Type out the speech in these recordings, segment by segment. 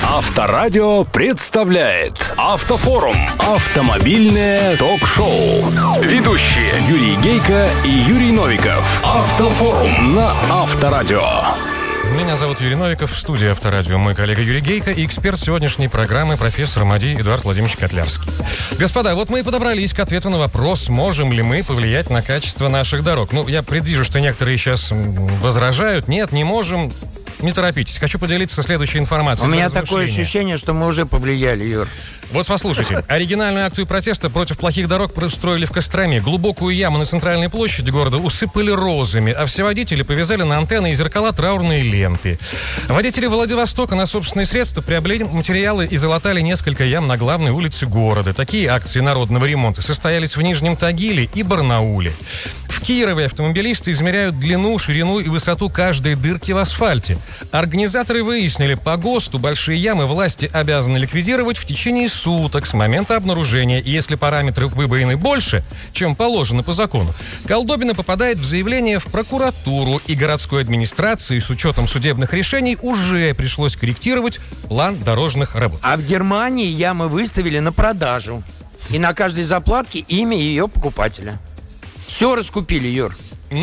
Авторадио представляет Автофорум. Автомобильное ток-шоу. Ведущие Юрий Гейко и Юрий Новиков. Автофорум на Авторадио. Меня зовут Юрий Новиков, в студии Авторадио мой коллега Юрий Гейко и эксперт сегодняшней программы профессор МАДИ Эдуард Владимирович Котлярский. Господа, вот мы и подобрались к ответу на вопрос, можем ли мы повлиять на качество наших дорог. Я предвижу, что некоторые сейчас возражают. Нет, не можем. Не торопитесь, хочу поделиться следующей информацией. У меня такое ощущение, что мы уже повлияли, Юр. Вот послушайте, оригинальную акцию протеста против плохих дорог устроили в Костроме. Глубокую яму на центральной площади города усыпали розами, а все водители повязали на антенны и зеркала траурные ленты. Водители Владивостока на собственные средства приобрели материалы и залатали несколько ям на главной улице города. Такие акции народного ремонта состоялись в Нижнем Тагиле и Барнауле. В Кирове автомобилисты измеряют длину, ширину и высоту каждой дырки в асфальте. Организаторы выяснили, по ГОСТу большие ямы власти обязаны ликвидировать в течение суток с момента обнаружения. И если параметры выбоины больше, чем положено по закону, колдобина попадает в заявление в прокуратуру, и городской администрации с учетом судебных решений уже пришлось корректировать план дорожных работ. А в Германии ямы выставили на продажу. И на каждой заплатке имя ее покупателя. Все раскупили, Юр.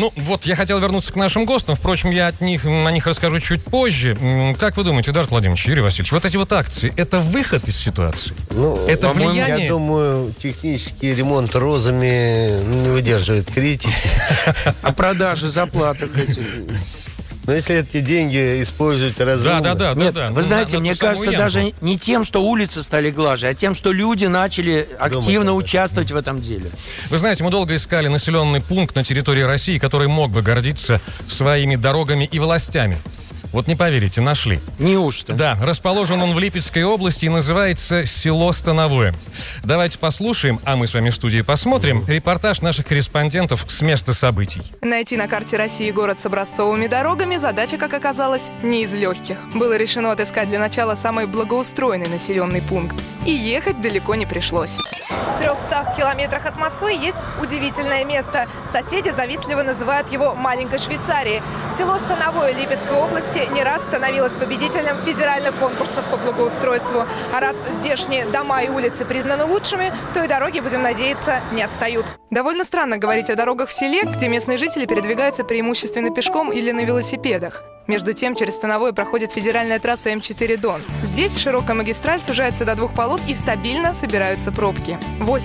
Я хотел вернуться к нашим ГОСТам. Впрочем, я о них расскажу чуть позже. Как вы думаете, Эдуард Владимирович, Юрий Васильевич, вот эти вот акции, это выход из ситуации? Это влияние? Я думаю, технический ремонт розами не выдерживает критики. А продажи заплаток эти... Но если эти деньги использовать разумно... Да. Вы знаете, мне кажется, даже не тем, что улицы стали глаже, а тем, что люди начали активно участвовать в этом деле. Вы знаете, мы долго искали населенный пункт на территории России, который мог бы гордиться своими дорогами и властями. Вот не поверите, нашли. Неужто? Да, расположен он в Липецкой области и называется село Становое. Давайте послушаем, а мы с вами в студии посмотрим репортаж наших корреспондентов с места событий. Найти на карте России город с образцовыми дорогами задача, как оказалось, не из легких. Было решено отыскать для начала самый благоустроенный населенный пункт. И ехать далеко не пришлось. В 300 километрах от Москвы есть удивительное место. Соседи завистливо называют его «маленькой Швейцарией». Село Становое Липецкой области не раз становилось победителем федеральных конкурсов по благоустройству. А раз здешние дома и улицы признаны лучшими, то и дороги, будем надеяться, не отстают. Довольно странно говорить о дорогах в селе, где местные жители передвигаются преимущественно пешком или на велосипедах. Между тем, через Становое проходит федеральная трасса М4 Дон. Здесь широкая магистраль сужается до 2 полос и стабильно собираются пробки.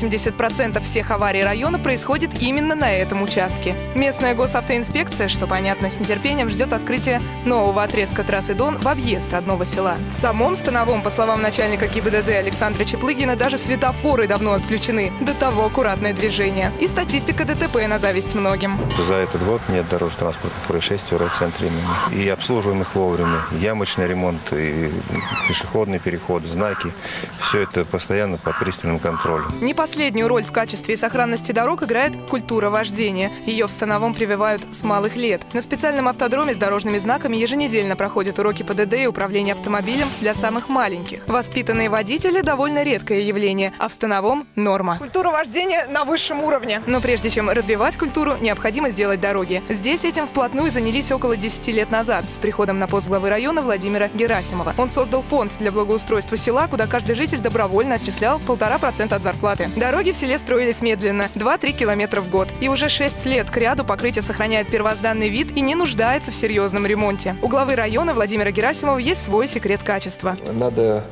80% всех аварий района происходит именно на этом участке. Местная госавтоинспекция, что понятно, с нетерпением ждет открытия нового отрезка трассы Дон в объезд родного села. В самом Становом, по словам начальника ГИБДД Александра Чеплыгина, даже светофоры давно отключены. До того аккуратное движение. И статистика ДТП на зависть многим. За этот год нет дорожно-транспортных происшествий в райцентре имени. И обслуживаем их вовремя. Ямочный ремонт, и пешеходный переход, знаки. Все это постоянно под пристальным контролем. Не последнюю роль в качестве и сохранности дорог играет культура вождения. Ее в Становом прививают с малых лет. На специальном автодроме с дорожными знаками еженедельно проходят уроки ПДД и управления автомобилем для самых маленьких. Воспитанные водители – довольно редкое явление, а в Становом – норма. Культура вождения на высшем уровне. Но прежде чем развивать культуру, необходимо сделать дороги. Здесь этим вплотную занялись около 10 лет назад с приходом на пост главы района Владимира Герасимова. Он создал фонд для благоустройства села, куда каждый житель добровольно отчислял 1,5% от зарплаты. Дороги в селе строились медленно, 2-3 километра в год. И уже 6 лет кряду покрытие сохраняет первозданный вид и не нуждается в серьезном ремонте. У главы района Владимира Герасимова есть свой секрет качества. Надо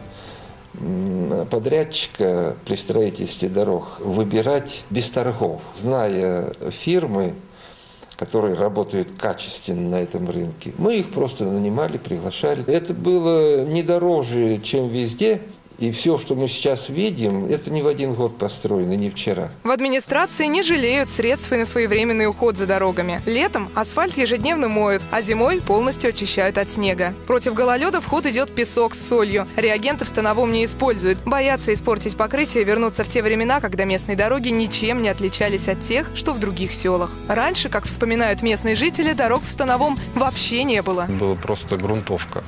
подрядчика при строительстве дорог выбирать без торгов, зная фирмы, которые работают качественно на этом рынке. Мы их просто нанимали, приглашали. Это было не дороже, чем везде. И все, что мы сейчас видим, это не в один год построено, не вчера. В администрации не жалеют средств и на своевременный уход за дорогами. Летом асфальт ежедневно моют, а зимой полностью очищают от снега. Против гололеда в ход идет песок с солью. Реагенты в Становом не используют. Боятся испортить покрытие и вернуться в те времена, когда местные дороги ничем не отличались от тех, что в других селах. Раньше, как вспоминают местные жители, дорог в Становом вообще не было. Была просто грунтовка.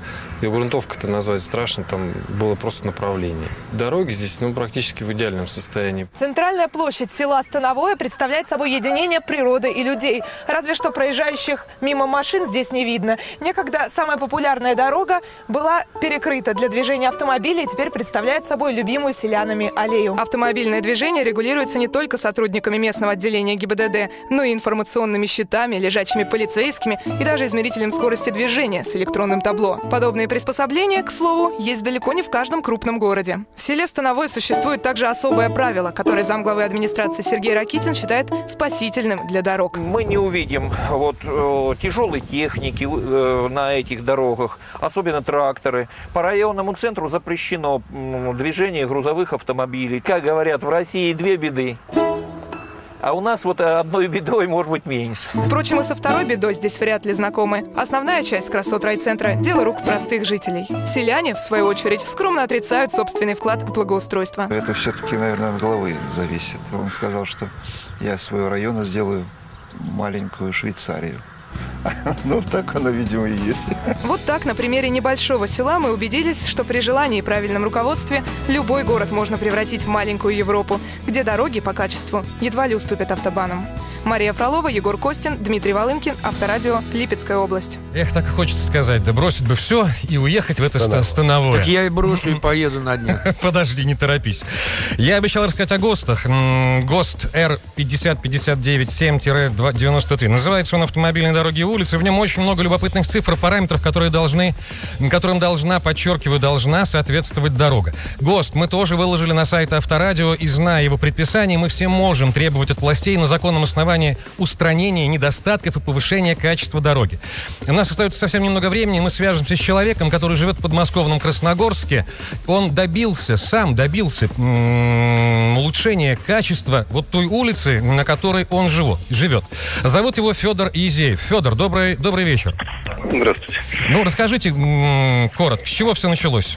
И грунтовка-то назвать страшно, там было просто направление. Дороги здесь, практически в идеальном состоянии. Центральная площадь села Становое представляет собой единение природы и людей. Разве что проезжающих мимо машин здесь не видно. Некогда самая популярная дорога была перекрыта для движения автомобилей и теперь представляет собой любимую селянами аллею. Автомобильное движение регулируется не только сотрудниками местного отделения ГИБДД, но и информационными щитами, лежачими полицейскими и даже измерителем скорости движения с электронным табло. Подобные приспособления, к слову, есть далеко не в каждом крупном городе. В селе Становое существует также особое правило, которое замглавы администрации Сергей Ракитин считает спасительным для дорог. Мы не увидим тяжелой техники на этих дорогах, особенно тракторы. По районному центру запрещено движение грузовых автомобилей. Как говорят, в России две беды. А у нас одной бедой может быть меньше. Впрочем, и со второй бедой здесь вряд ли знакомы. Основная часть красот райцентра – дело рук простых жителей. Селяне, в свою очередь, скромно отрицают собственный вклад в благоустройство. Это все-таки, наверное, от головы зависит. Он сказал, что я из своего района сделаю маленькую Швейцарию. Так оно, видимо, и есть. Вот так, на примере небольшого села мы убедились, что при желании и правильном руководстве любой город можно превратить в маленькую Европу, где дороги по качеству едва ли уступят автобанам. Мария Фролова, Егор Костин, Дмитрий Волынкин, Авторадио, Липецкая область. Так и хочется сказать, да бросить бы все и уехать в это Становое. Так я и брошу, и поеду на днях. Подожди, не торопись. Я обещал рассказать о ГОСТах. ГОСТ R50557-93. Называется он «Автомобильные дороги и улицы». В нем очень много любопытных цифр, параметров, которым должна, подчеркиваю, должна соответствовать дорога. ГОСТ мы тоже выложили на сайт Авторадио, и, зная его предписание, мы все можем требовать от властей на законном основании устранения недостатков и повышения качества дороги. У нас остается совсем немного времени, мы свяжемся с человеком, который живет в подмосковном Красногорске. Он сам добился улучшения качества той улицы, на которой он живет. Зовут его Федор Изеев. Федор, добрый вечер. Здравствуйте. Расскажите коротко, с чего все началось?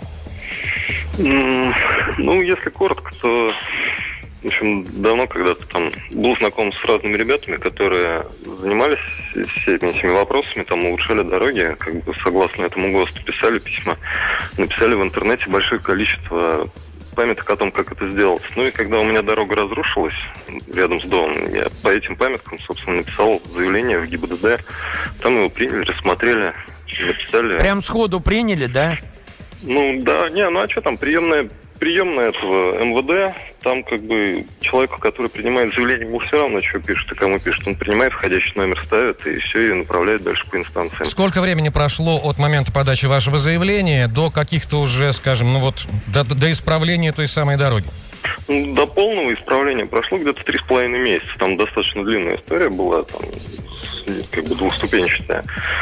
Если коротко, то в общем, давно когда-то там был знаком с разными ребятами, которые занимались всеми вопросами, улучшали дороги, согласно этому ГОСТу, писали письма, написали в интернете большое количество памяток о том, как это сделать. И когда у меня дорога разрушилась рядом с домом, я по этим памяткам, собственно, написал заявление в ГИБДД. Там его приняли, рассмотрели, написали. Прям сходу приняли, да? Да, а что там, приемная этого МВД, там человеку, который принимает заявление, ему все равно, что пишет и кому пишет. Он принимает, входящий номер ставит, и все, и направляет дальше по инстанциям. Сколько времени прошло от момента подачи вашего заявления до каких-то уже, скажем, до исправления той самой дороги? До полного исправления прошло где-то 3,5 месяца. Там достаточно длинная история была, двухступенчатая.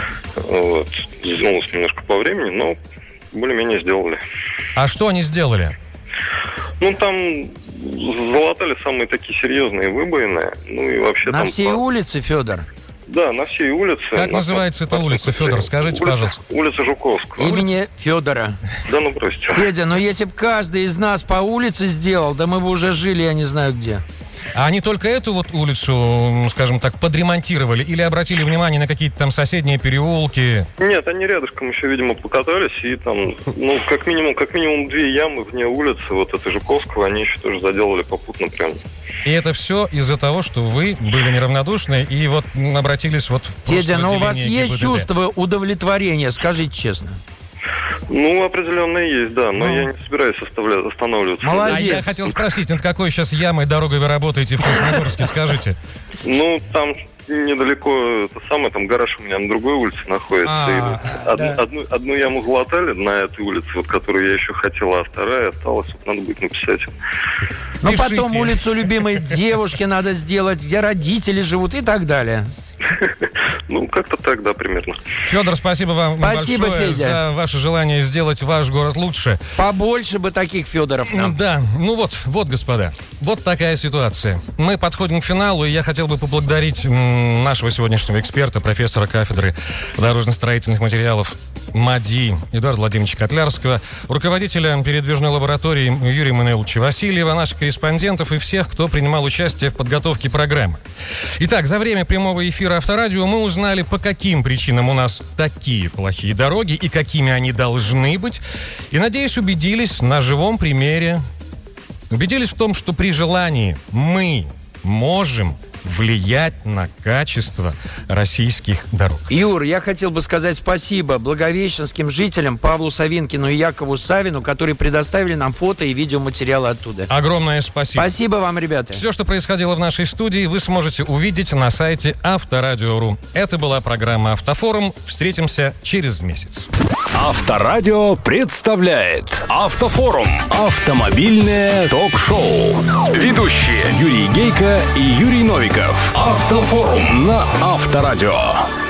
Затянулось немножко по времени, но более-менее сделали. А что они сделали? Там залатали самые такие серьезные выбоины. И вообще на всей улице, Федор? Да, на всей улице. Как называется эта улица, Федор? Скажите, пожалуйста. Улица Жуковского. Имени Федора. Да, бросьте. Федя, если бы каждый из нас по улице сделал, да мы бы уже жили, я не знаю где. А они только эту улицу, скажем так, подремонтировали или обратили внимание на какие-то там соседние переулки? Нет, они рядышком еще, видимо, покатались, и там, как минимум 2 ямы вне улицы, это Жуковского, они еще тоже заделали попутно прям. И это все из-за того, что вы были неравнодушны и обратились в Федя, у вас есть чувство удовлетворения, скажите честно? Определенно есть, да, но я не собираюсь останавливаться. Молодец. А я хотел спросить, над какой сейчас ямой, дорогой вы работаете в Красногорске, скажите? Там недалеко, там гараж у меня на другой улице находится. Одну яму залатали на этой улице, которую я еще хотел, а вторая осталась, надо будет написать. Потом улицу любимой девушки надо сделать, где родители живут и так далее. Как-то так, да, примерно. Федор, спасибо вам большое, Федя, за ваше желание сделать ваш город лучше. Побольше бы таких Федоров нам. Да, господа, такая ситуация. Мы подходим к финалу, и я хотел бы поблагодарить нашего сегодняшнего эксперта, профессора кафедры дорожно-строительных материалов МАДИ Эдуарда Владимировича Котлярского, руководителя передвижной лаборатории Юрия Мануиловича Васильева, наших корреспондентов и всех, кто принимал участие в подготовке программы. Итак, за время прямого эфира Авторадио мы узнали, по каким причинам у нас такие плохие дороги и какими они должны быть. И, надеюсь, убедились на живом примере. Убедились в том, что при желании мы можем влиять на качество российских дорог. Юр, я хотел бы сказать спасибо благовещенским жителям Павлу Савинкину и Якову Савину, которые предоставили нам фото и видеоматериалы оттуда. Огромное спасибо. Спасибо вам, ребята. Все, что происходило в нашей студии, вы сможете увидеть на сайте Авторадио.ру. Это была программа «Автофорум». Встретимся через месяц. Авторадио представляет Автофорум. Автомобильное ток-шоу. Ведущие Юрий Гейка и Юрий Новиков. Автофорум на Авторадио.